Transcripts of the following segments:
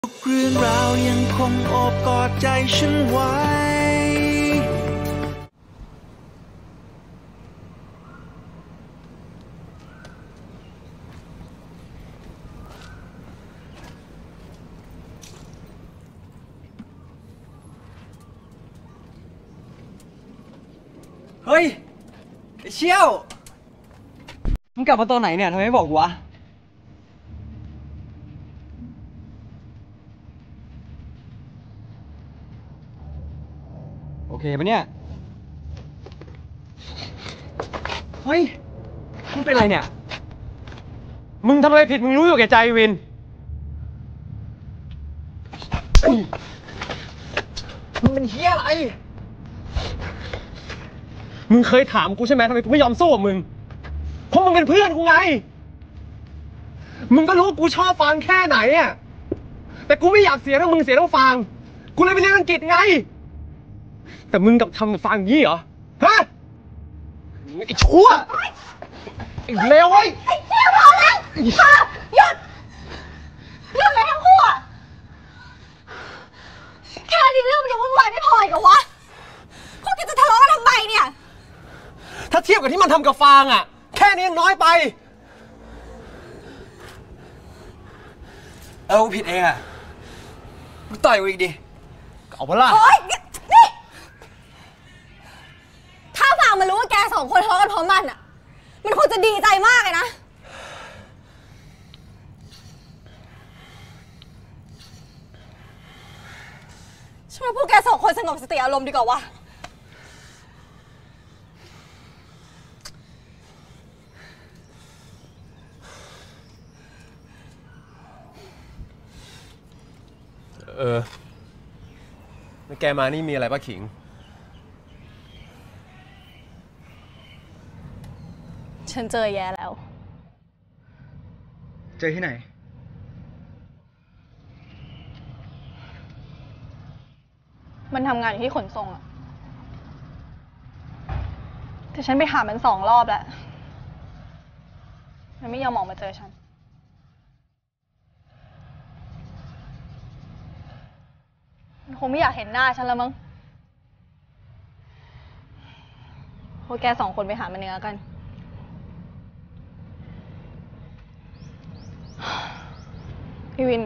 ทุกเรื่องราวยังคงโอบกอดใจฉันไว้เฮ้ยไอ้เชี่ยวมึงกลับมาตอนไหนเนี่ยทำไมไม่บอกกูวะโอเคปะเนี่ยเฮ้ยมึงเป็นไรเนี่ยมึงทำอะไรผิดมึงรู้อยู่แก่ใจวินมึงเป็นเหี้ยอะไรมึงเคยถามกูใช่ไหมทำไมกูไม่ยอมสู้กับมึงเพราะมึงเป็นเพื่อนกูไงมึงก็รู้ว่ากูชอบฟังแค่ไหนอ่ะแต่กูไม่อยากเสียทั้งมึงเสียทั้งฟังกูเลยไปเรียนอังกฤษไงแต่มึงกับทำกับฟังอย่างนี้เหรอฮะไอ้ชั่วไอ้เลวไอ้เชี่ยวพอแล้วหยุดเลยทั้งคู่อะแค่นี้เรื่องมันยังวุ่นวายไม่พออีกเหรอวะพวกแกจะทะเลาะกันทำไมเนี่ยถ้าเทียบกับที่มันทำกับฟางอ่ะแค่นี้น้อยไปกูผิดเองอ่ะมึงต่อยกูอีกดิเอาปะล่ะโอ๊ยนี่ถ้าฟางมันรู้ว่าแกสองคนทะเลาะกันเพราะมันอ่ะมันคงจะดีใจมากเลยนะฉันว่าพวกแกสองคนสงบสติอารมณ์ดีกว่าวะแกมานี่มีอะไรป่ะขิงฉันเจอแย่แล้วเจอที่ไหนมันทำงานอยู่ที่ขนส่งอะแต่ฉันไปหามัน2 รอบแล้วมันไม่ยอมออกมาเจอฉันมันคงไม่อยากเห็นหน้าฉันแล้วมั้งพวกแก2 คนไปหามันเนื้อกันพี่วิน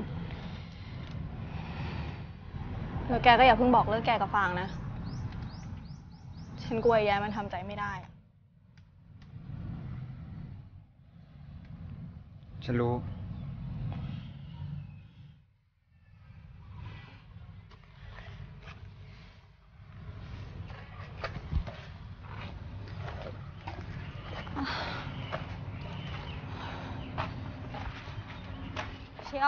แล้วแกก็อย่าเพิ่งบอกเลิกแกกับฟางนะฉันกลัวแย่มันทำใจไม่ได้ฉันรู้เชี่ยว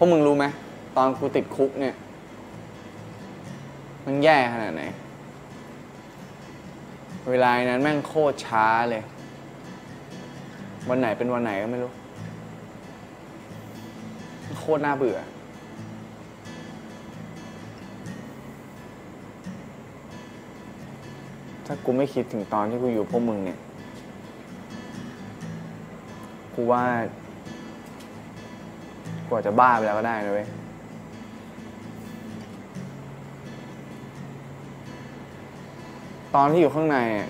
วกมึงรู้ไหมตอนกูติดคุกเนี่ยมันแย่ขนาดไหนเวลานั้นแม่งโคตรช้าเลยวันไหนเป็นวันไหนก็ไม่รู้โคตรน่าเบื่อถ้ากูไม่คิดถึงตอนที่กูอยู่พวกมึงเนี่ยกูว่ากูอาจจะบ้าไปแล้วก็ได้นะเว้ยตอนที่อยู่ข้างในอ่ะ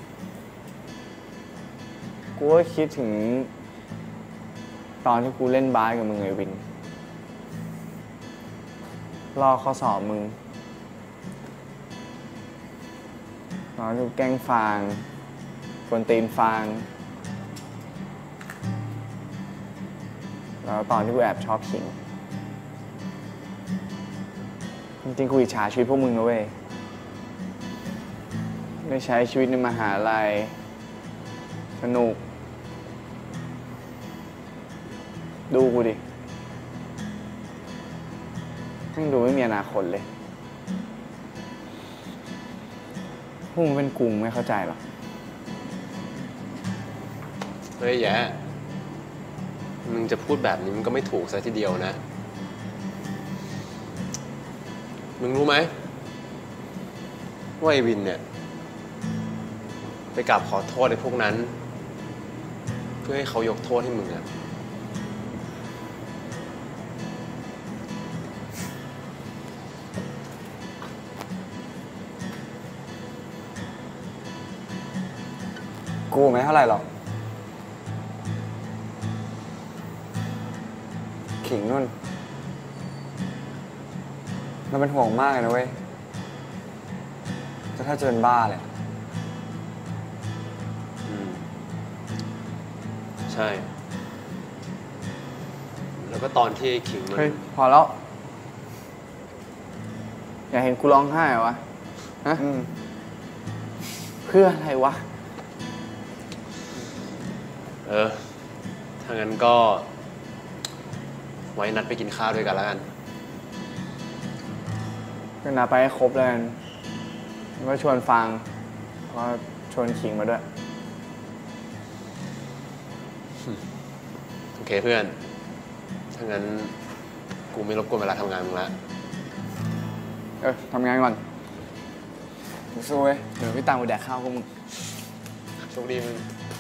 กูก็คิดถึงตอนที่กูเล่นบาสกับมึงไอ้วินลอกข้อสอบมึงตอนที่กูแกล้งฟางกวนตีนฟางแล้วตอนที่กูแอบชอบขิงจริงๆกูอิจฉาชีวิตพวกมึงนะเว้ยได้ใช้ชีวิตในมหาลัยสนุกดูกูดิไม่ดูไม่มีอนาคตเลยพวกมึงเป็นกูไม่เข้าใจหรอกเฮ้ยแย่มึงจะพูดแบบนี้มันก็ไม่ถูกซะทีเดียวนะมึงรู้ไหมว่าไอ้วินเนี่ยไปกราบขอโทษไอ้พวกนั้นเพื่อให้เขายกโทษให้มึงอะกูไม่เท่าไหร่หรอกขิงนุ่นมันเป็นห่วงมากเลยนะเว้ยถ้าจะเป็นบ้าเลยใช่ แล้วก็ตอนที่ขิงมันเฮ้ยพอแล้ว อยากเห็นกูร้องไห้เหรอวะฮะเพื่ออะไรวะถ้างั้นก็ไว้นัดไปกินข้าวด้วยกันแล้วกันก็นัดไปให้ครบเลยกันแล้วก็ชวนฟังแล้วก็ชวนขิงมาด้วยโอเคเพื่อน ถ้างั้นกูไม่รบกวนเวลาทำงานมึงละทำงานก่อนสู้เว้ยเดี๋ยวพี่ตังไปแดกข้าวกับมึงโชคดีมึง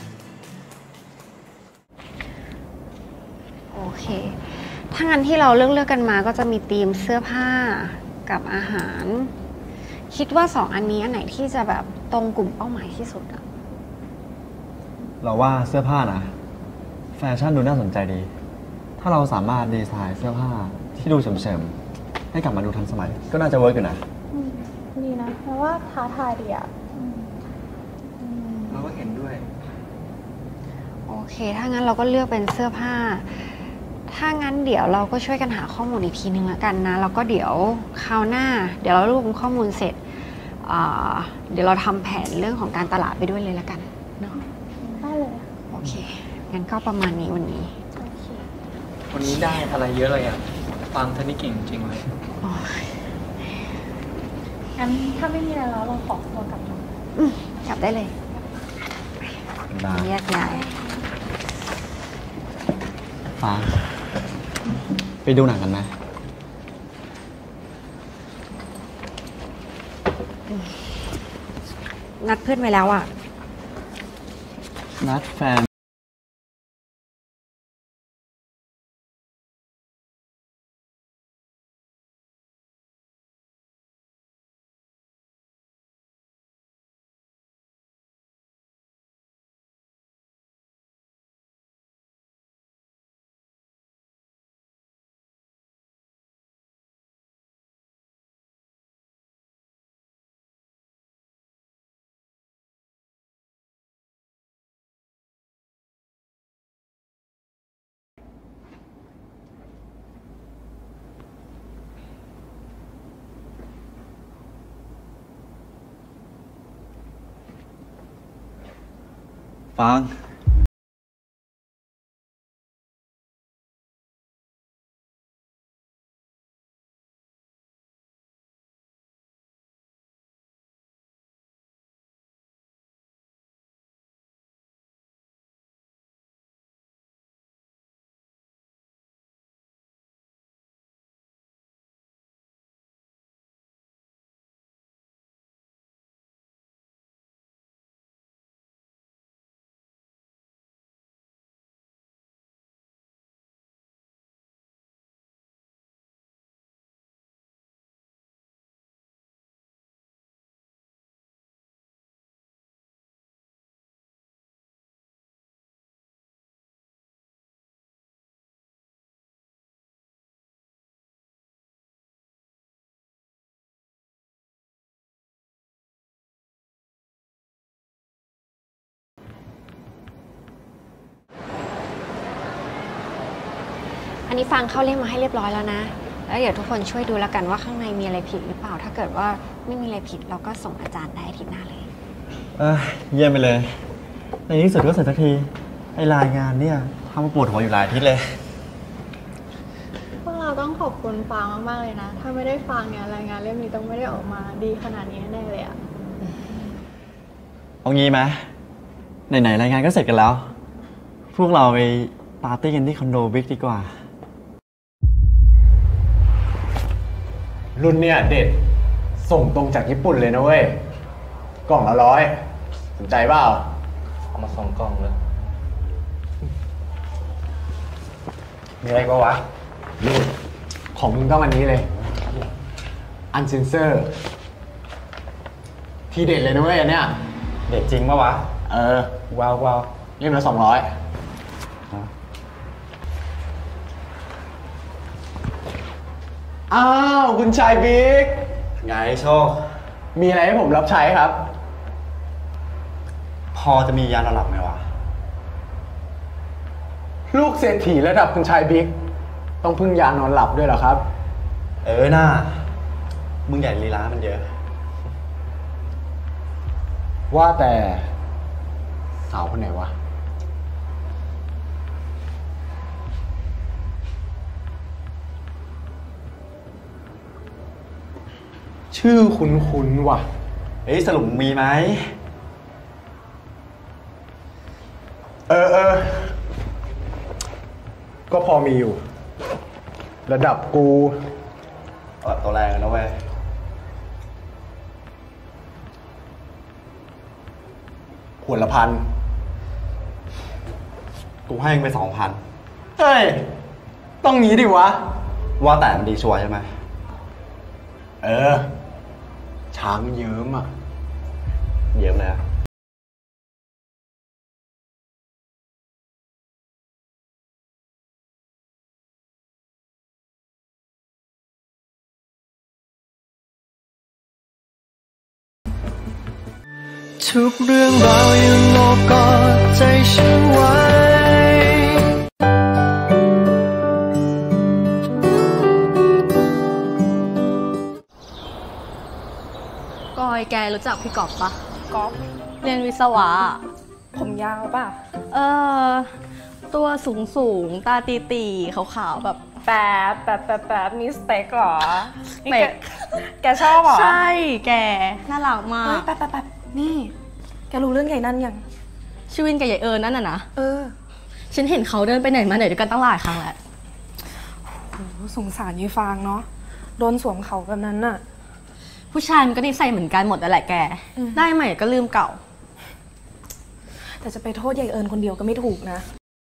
โอเค ถ้างั้นที่เราเลือกกันมาก็จะมีธีมเสื้อผ้ากับอาหาร คิดว่าสองอันนี้อันไหนที่จะแบบตรงกลุ่มเป้าหมายที่สุดอะเราว่าเสื้อผ้านะแฟชั่นดูน่าสนใจดีถ้าเราสามารถดีไซน์เสื้อผ้าที่ดูเฉมๆให้กลับมาดูทันสมัยก็น่าจะเวิร์กอยู่นะดีนะเพราะว่าท้าทายดีอะเราก็เห็นด้วยโอเคถ้างั้นเราก็เลือกเป็นเสื้อผ้าถ้างั้นเดี๋ยวเราก็ช่วยกันหาข้อมูลอีกทีนึงแล้วกันนะแล้วก็เดี๋ยวคราวหน้าเดี๋ยวเรารวบรวมข้อมูลเสร็จเดี๋ยวเราทำแผนเรื่องของการตลาดไปด้วยเลยแล้วกันเนาะได้เลยโอเคงั้นก็ประมาณนี้วันนี้วันนี้ได้อะไรเยอะเลยอ่ะฟังเธอนี่เก่งจริงเลยงั้นถ้าไม่มีอะไรแล้วเราขอตัวกลับก่อนกลับได้เลยแยกย้ายฟังไปดูหนังกันไหมนัดเพื่อนไว้แล้วอ่ะนัดแฟนฟังอันนี้ฟังเข้าเล่มมาให้เรียบร้อยแล้วนะแล้วเดี๋ยวทุกคนช่วยดูแล้วกันว่าข้างในมีอะไรผิดหรือเปล่าถ้าเกิดว่าไม่มีอะไรผิดเราก็ส่งอาจารย์ได้อาทิตย์หน้าเลยเยี่ยมไปเลยในที่สุดก็เสร็จสักทีไอ้รายงานเนี่ยทำมาปวดหัวอยู่หลายอาทิตย์เลยพวกเราต้องขอบคุณฟางมากๆเลยนะถ้าไม่ได้ฟางเนี่ยรายงานเล่มนี้ต้องไม่ได้ออกมาดีขนาดนี้แน่เลยอะเอางี้ไหมไหนๆรายงานก็เสร็จกันแล้วพวกเราไปปาร์ตี้กันที่คอนโดบิ๊กดีกว่ารุ่นเนี่ยเด็ดส่งตรงจากญี่ปุ่นเลยนะเว้ยกล่องละ100สนใจเปล่าเอามา2 กล่องเลยมีอะไรก็วะรุ่นของมึงต้องอันนี้เลยอันเซนเซอร์ทีเด็ดเลยนะเว้ยอันเนี้ยเด็ดจริงปะวะว้าวเล่มละ200อ้าวคุณชายบิ๊กไงโชคมีอะไรให้ผมรับใช้ครับพอจะมียานอนหลับไหมวะลูกเศรษฐีระดับคุณชายบิ๊กต้องพึ่งยานอนหลับด้วยเหรอครับน่ามึงใหญ่ลีลามันเยอะว่าแต่สาวคนไหนวะชื่อคุ้นๆว่ะสรุปมีไหมก็พอมีอยู่ระดับกูตัวแรงนะเว้ยขวดละ1,000 กูให้มึงไป2,000 เฮ้ยต้องงี้ดิวะว่าแต่มันดีชัวร์ใช่ไหมช้างเยิ้มอ่ะเยิ้มเลยอะทุกเรื่องราวยังโอบกอดใจฉันไว้กอยแกรู้จักพี่กอบปะก๊อฟเรียนวิศวะผมยาวป่ะตัวสูงตาตีขาวๆแบบแป๊บมีสเต็กเหรอแกชอบเหรอใช่แกน่ารักมากแป๊บนี่แกรู้เรื่องใหญ่นั่นยังชีวินกับยายนั่นน่ะนะฉันเห็นเขาเดินไปไหนมาไหนด้วยกันตั้งหลายครั้งแล้วโอ้สงสารยายฟางเนาะโดนสวมเขาแบบนั้นน่ะผู้ชายมันก็นิสัยเหมือนกันหมดแหละแกได้ใหม่ก็ลืมเก่าแต่จะไปโทษยายคนเดียวก็ไม่ถูกนะ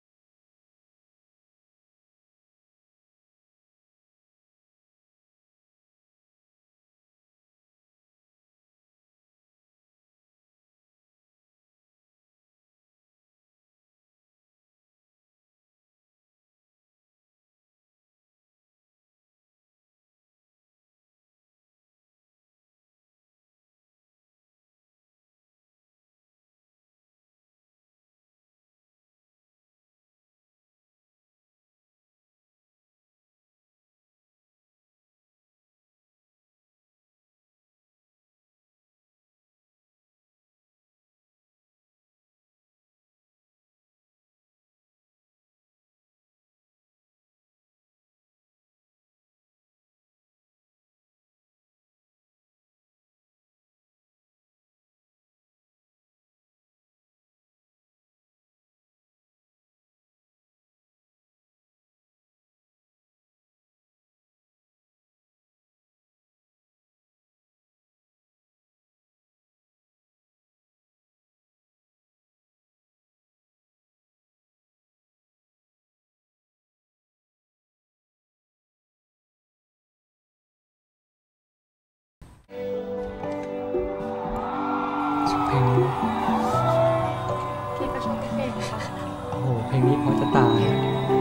เพลงนี้พี่ก็ชอบเพลงค่ะโอ้โหเพลงนี้พอจะตาย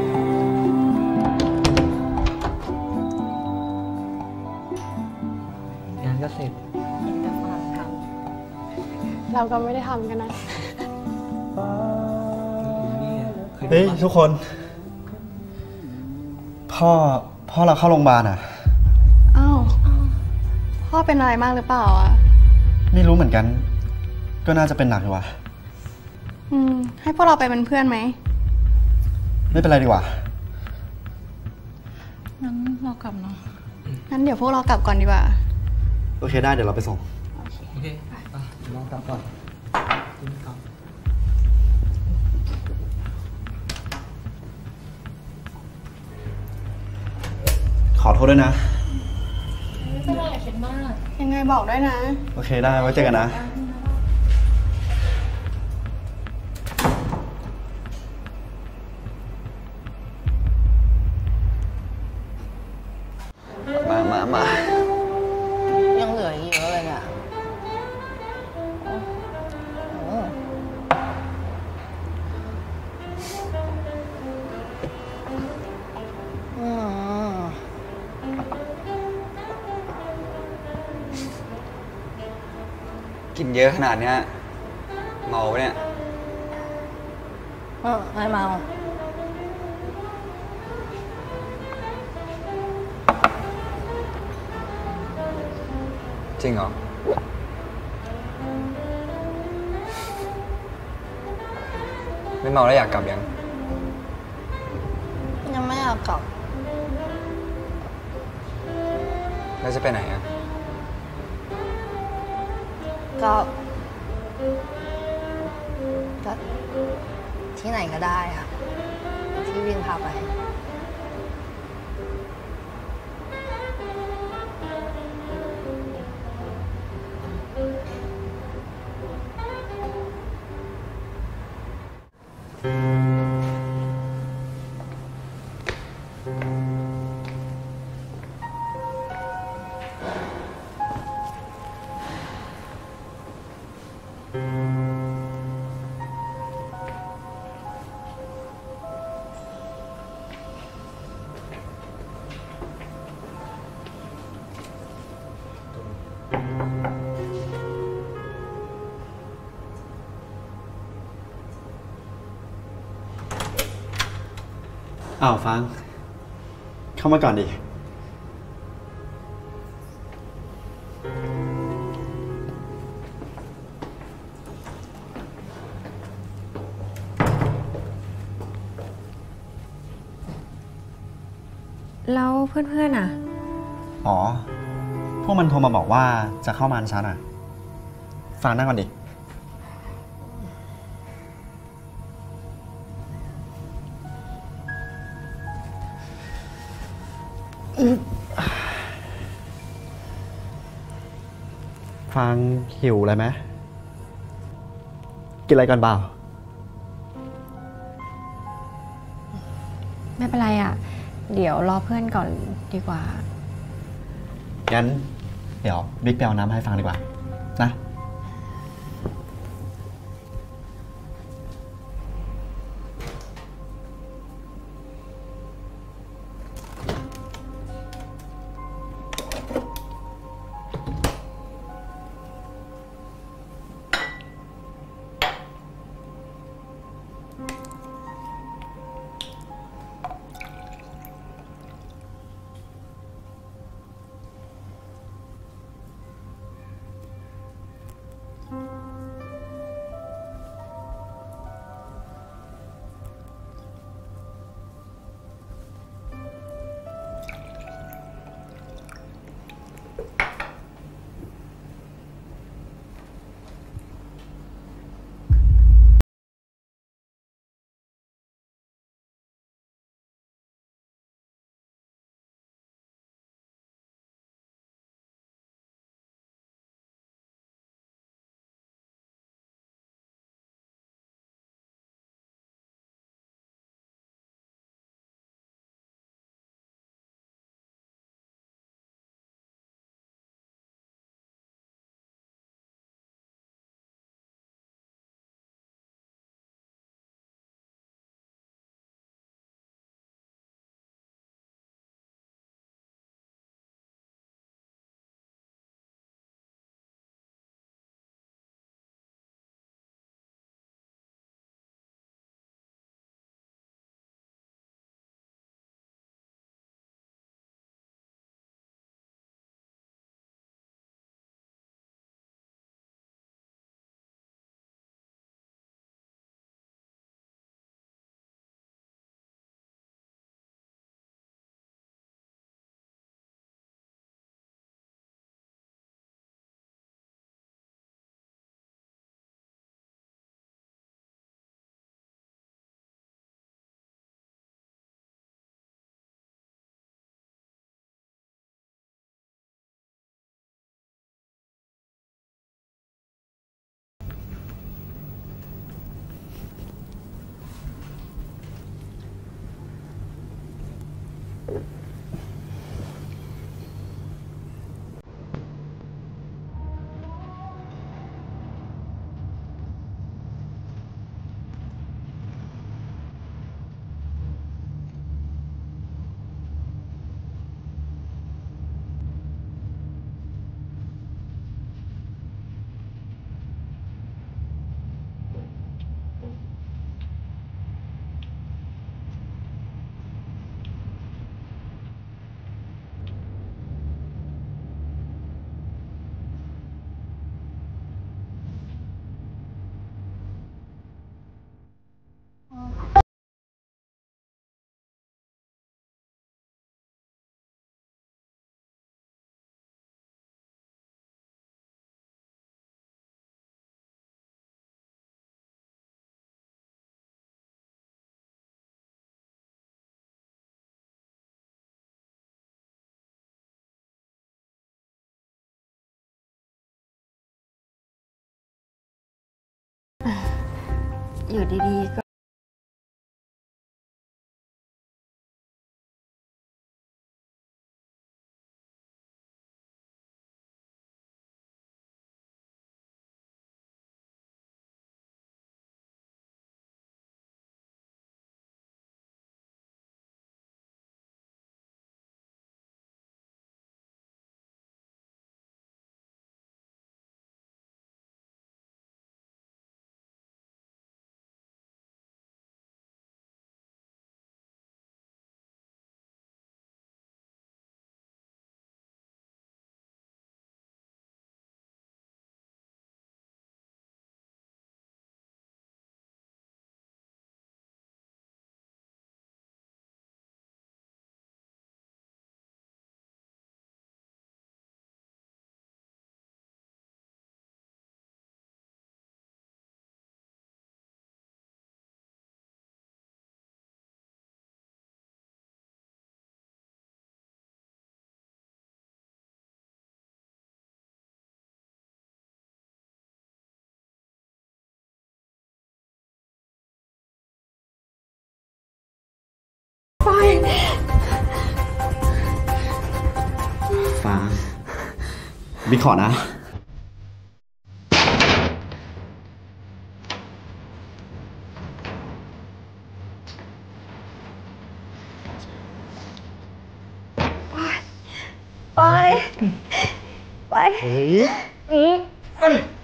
งานก็เสร็จเราก็ไม่ได้ทำกันนะเฮ้ยทุกคนพ่อเราเข้าโรงพยาบาลอ่ะอ้าว พ่อเป็นอะไรมากหรือเปล่าอ่ะไม่รู้เหมือนกัน ก็น่าจะเป็นหนักอยู่ว่ะให้พวกเราไปเป็นเพื่อนไหมไม่เป็นไรดีกว่างั้นเรากลับเนาะ งั้นเดี๋ยวพวกเรากลับก่อนดีกว่าโอเคได้เดี๋ยวเราไปส่งโอเคลองกลับก่อนกินก่อนขอโทษด้วยนะไม่เป็นไรคิดมากยังไงบอกด้วยนะโอเคได้ไว้เจอกันนะ มายังเหลืออีกเยอะเลยเนี่ยโอ้กินเยอะขนาดเนี้ยเมาปะเนี่ยไม่เมาจริงเหรอ ไม่เมาแล้วอยากกลับยังยังไม่อยากกลับแล้วจะไปไหนอะก็ที่ไหนก็ได้อะที่วินพาไปอ้าวฟัง เข้ามาก่อนดิแล้วเพื่อนๆอ่ะอ๋อ พวกมันโทรมาบอกว่าจะเข้ามาชั้นอ่ะ ฟังนั่งก่อนดิ ฟังหิวอะไรไหม กินอะไรก่อนเปล่าไม่เป็นไรอ่ะ เดี๋ยวรอเพื่อนก่อนดีกว่างั้น เดี๋ยวบิ๊กไปเอาน้ำให้ฟังดีกว่า นะอยู่ดีๆก็ฟ้าบิ๊กขอนะไป